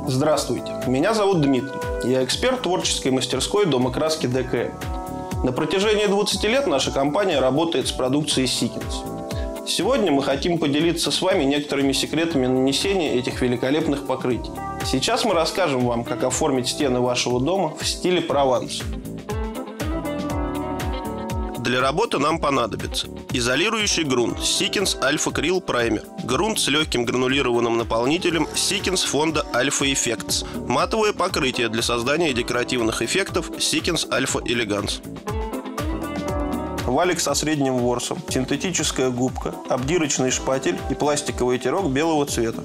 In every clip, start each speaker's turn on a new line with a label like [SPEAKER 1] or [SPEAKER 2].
[SPEAKER 1] Здравствуйте, меня зовут Дмитрий. Я эксперт творческой мастерской Дома краски ДК. На протяжении 20 лет наша компания работает с продукцией Seekens. Сегодня мы хотим поделиться с вами некоторыми секретами нанесения этих великолепных покрытий. Сейчас мы расскажем вам, как оформить стены вашего дома в стиле Прованс. Для работы нам понадобится изолирующий грунт Seekens Alpha Acryl Primer, грунт с легким гранулированным наполнителем Seekens фонда Alpha Effects, матовое покрытие для создания декоративных эффектов Seekens Alpha Elegance, валик со средним ворсом, синтетическая губка, обдирочный шпатель и пластиковый тирок белого цвета.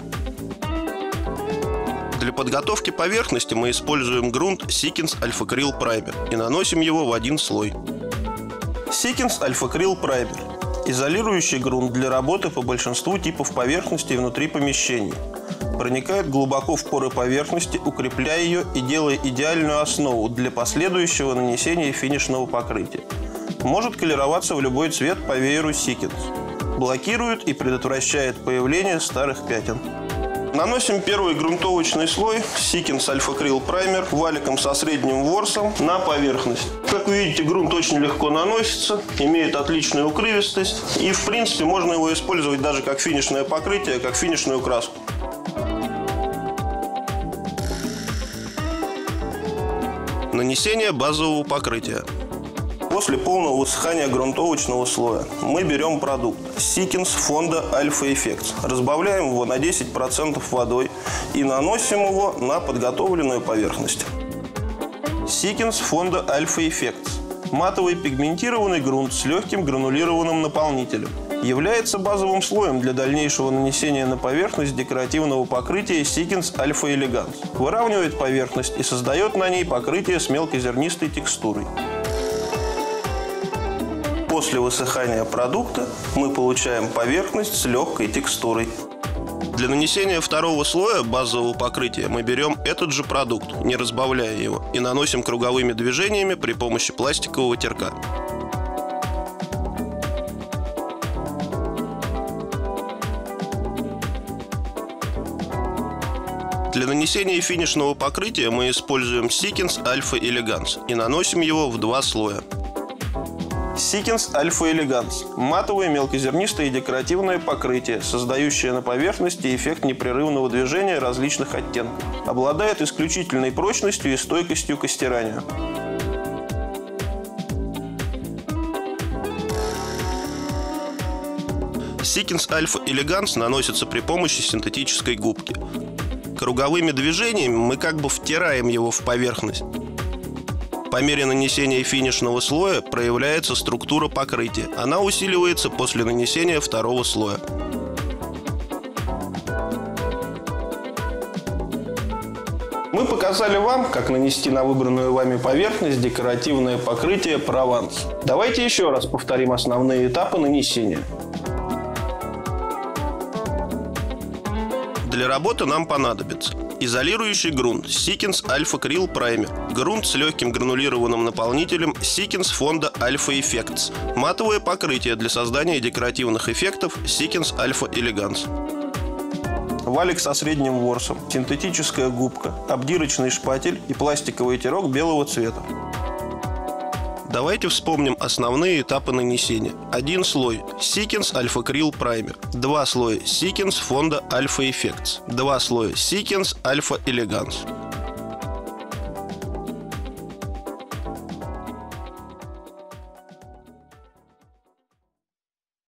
[SPEAKER 1] Для подготовки поверхности мы используем грунт Seekens Alpha Acryl Primer и наносим его в один слой. Seekens Alpha Acryl Primer – изолирующий грунт для работы по большинству типов поверхностей внутри помещений. Проникает глубоко в поры поверхности, укрепляя ее и делая идеальную основу для последующего нанесения финишного покрытия. Может колероваться в любой цвет по вееру Seekens. Блокирует и предотвращает появление старых пятен. Наносим первый грунтовочный слой Seekens Alpha Acryl Primer валиком со средним ворсом на поверхность. Как вы видите, грунт очень легко наносится, имеет отличную укрывистость и, в принципе, можно его использовать даже как финишное покрытие, как финишную краску. Нанесение базового покрытия. После полного высыхания грунтовочного слоя мы берем продукт Seekens фонда Alpha Effects, разбавляем его на 10% водой и наносим его на подготовленную поверхность. Seekens фонда Alpha Effects – матовый пигментированный грунт с легким гранулированным наполнителем. Является базовым слоем для дальнейшего нанесения на поверхность декоративного покрытия Seekens Alpha Elegance. Выравнивает поверхность и создает на ней покрытие с мелкозернистой текстурой. После высыхания продукта мы получаем поверхность с легкой текстурой. Для нанесения второго слоя базового покрытия мы берем этот же продукт, не разбавляя его, и наносим круговыми движениями при помощи пластикового тирка. Для нанесения финишного покрытия мы используем Seekens Alpha Elegance и наносим его в два слоя. Seekens Alpha Elegance – матовое мелкозернистое и декоративное покрытие, создающее на поверхности эффект непрерывного движения различных оттенков. Обладает исключительной прочностью и стойкостью к стиранию. Seekens Alpha Elegance наносится при помощи синтетической губки. Круговыми движениями мы как бы втираем его в поверхность. По мере нанесения финишного слоя проявляется структура покрытия. Она усиливается после нанесения второго слоя. Мы показали вам, как нанести на выбранную вами поверхность декоративное покрытие Прованс. Давайте еще раз повторим основные этапы нанесения. Для работы нам понадобится изолирующий грунт Seekens Alpha Acryl Primer, грунт с легким гранулированным наполнителем Seekens фонда Alpha Effects, матовое покрытие для создания декоративных эффектов Seekens Alpha Elegance, валик со средним ворсом, синтетическая губка, обдирочный шпатель и пластиковый тирок белого цвета. Давайте вспомним основные этапы нанесения. Один слой Seekens Alpha Acryl Primer, два слоя Seekens фонда Alpha Effects, два слоя Seekens Alpha Elegance.